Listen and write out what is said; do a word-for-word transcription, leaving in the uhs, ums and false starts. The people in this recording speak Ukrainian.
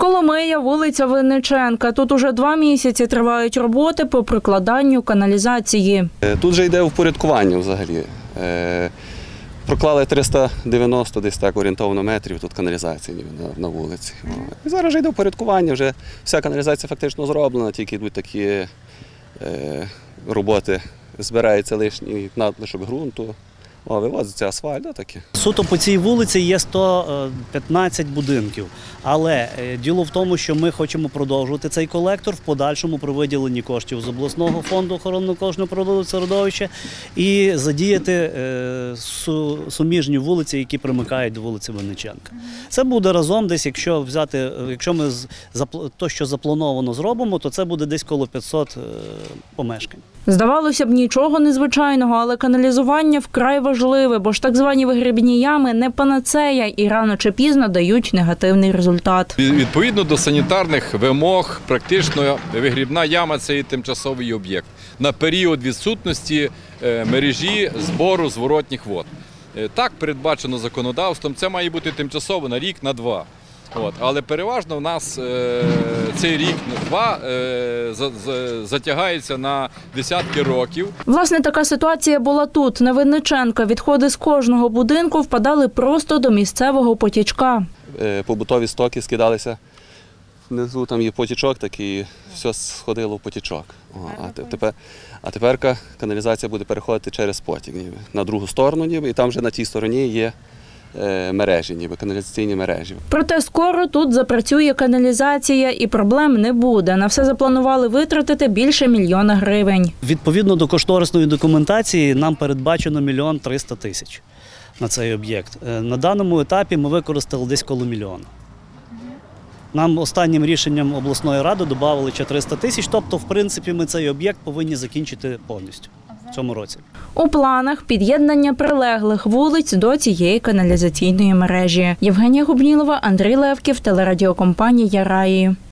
Коломия, вулиця Винниченка. Тут уже два місяці тривають роботи по прокладанню каналізації. Тут вже йде впорядкування взагалі. Проклали триста дев'яносто десь так орієнтовно метрів тут каналізації на вулиці. І зараз вже йде впорядкування, вже вся каналізація фактично зроблена, тільки йдуть такі роботи, збирається лишній надлишок ґрунту. О, вивозиться асфальт, да, таке. Суто по цій вулиці є сто п'ятнадцять будинків, але діло в тому, що ми хочемо продовжувати цей колектор в подальшому при виділенні коштів з обласного фонду охорони навколишнього природного середовища і задіяти суміжні вулиці, які примикають до вулиці Винниченка. Це буде разом десь, якщо взяти, якщо ми то, що заплановано, зробимо, то це буде десь коло п'ятсот помешкань. Здавалося б, нічого незвичайного, але каналізування вкрай важливе, бо ж так звані вигрібні ями не панацея і рано чи пізно дають негативний результат. Відповідно до санітарних вимог, практично вигрібна яма – це і тимчасовий об'єкт на період відсутності мережі збору зворотніх вод. Так передбачено законодавством, це має бути тимчасово на рік, на два. От. Але переважно в нас е, цей рік-два е, за, за, затягається на десятки років. Власне, така ситуація була тут, на Винниченка. Відходи з кожного будинку впадали просто до місцевого потічка. Е, побутові стоки скидалися. Внизу там є потічок, такий, все сходило в потічок. О, а, тепер, а тепер каналізація буде переходити через потік, ніби, на другу сторону, ніби, і там вже на тій стороні є мережі, ніби каналізаційні мережі. Проте скоро тут запрацює каналізація і проблем не буде. На все запланували витратити більше мільйона гривень. Відповідно до кошторисної документації нам передбачено мільйон триста тисяч на цей об'єкт. На даному етапі ми використали десь коло мільйона. Нам останнім рішенням обласної ради додали ще триста тисяч, тобто, в принципі, ми цей об'єкт повинні закінчити повністю в цьому році. У планах під'єднання прилеглих вулиць до цієї каналізаційної мережі. Євгенія Губнілова, Андрій Левків, телерадіокомпанія «Раї».